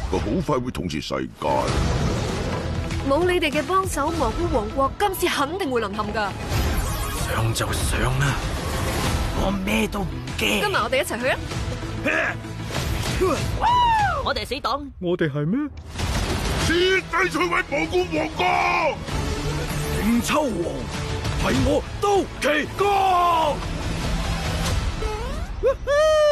佢好快會統治世界。 冇你哋嘅幫手，蘑菇王國今次肯定會淪陷㗎。 上就上啦，我咩都唔驚。 跟埋我哋一齊去啊！ 我哋係死黨， 我哋係咩？ 徹底摧毀蘑菇王國！ 勁秋王係我刀旗哥。